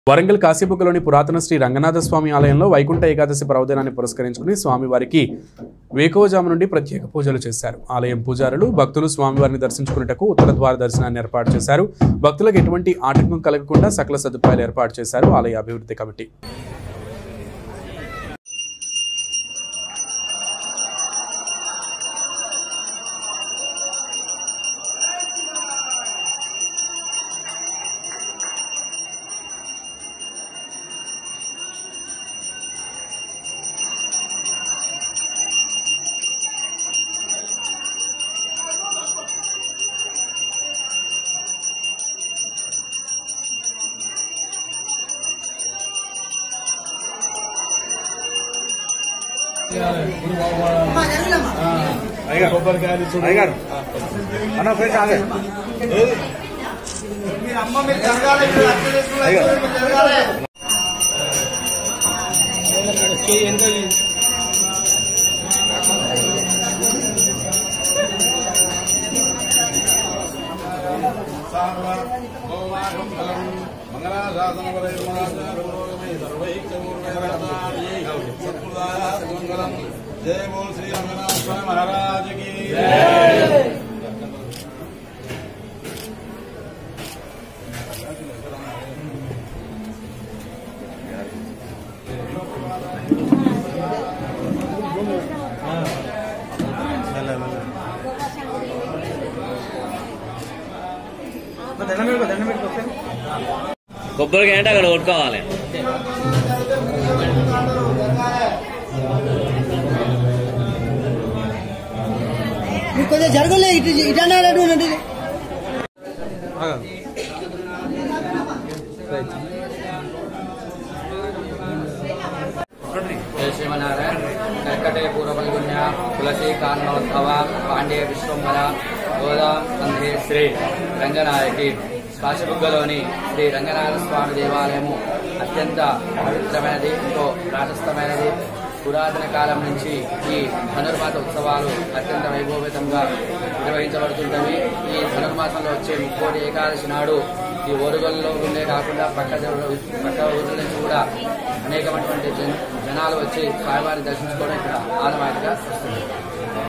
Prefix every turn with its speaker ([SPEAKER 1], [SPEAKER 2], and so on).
[SPEAKER 1] వరంగల్ కాశీబుగ్గలోని పురాతన శ్రీ రంగనాథ స్వామి ఆలయంలో వైకుంఠ ఏకాదశి పర్వదినాన్ని పురస్కరించుకుని స్వామివారికి వేకువజాము నుండి ప్రత్యేక పూజలు చేశారు. ఆలయం పూజారులు భక్తులు స్వామివారిని దర్శించుకునేటకు ఉత్తర ద్వార దర్శనాన్ని ఏర్పాటు చేశారు. భక్తులకు ఎటువంటి ఆటంకం కలగకుండా సకల సదుపాయాలు ఏర్పాటు చేశారు ఆలయ అభివృద్ధి కమిటీ.
[SPEAKER 2] जय बोल श्री रंगनाथ स्वामी महाराज की जय।
[SPEAKER 3] కొబ్బరికి ఏంటి అక్కడ కొట్టుకోవాలి.
[SPEAKER 4] కొంచెం జరగలే ఇటన్నాడు
[SPEAKER 5] శ్రీమన్నారాయణ కర్కటే పూర్వపల్గుణ్య తులసి కారణోద్భవ పాండ్య విశ్వంబర గోదా అంధే శ్రీ రంగనాయకి కాశీబుగ్గలోని శ్రీ రంగనాథ స్వామి దేవాలయము అత్యంత పవిత్రమైనది, ఎంతో ప్రాశస్తమైనది. పురాతన కాలం నుంచి ఈ ధనుర్మాస ఉత్సవాలు అత్యంత వైభవపేతంగా నిర్వహించబడుతుంటవి. ఈ ధనుర్మాసంలో వచ్చే ముక్కోటి ఏకాదశి నాడు ఈ ఓరుగల్లో ఉండే కాకుండా పక్క ఊర్ల నుంచి కూడా అనేకమైనటువంటి జనాలు వచ్చి స్వామివారిని దర్శించుకోవడం ఇక్కడ ఆనవాయితీగా వస్తుంది.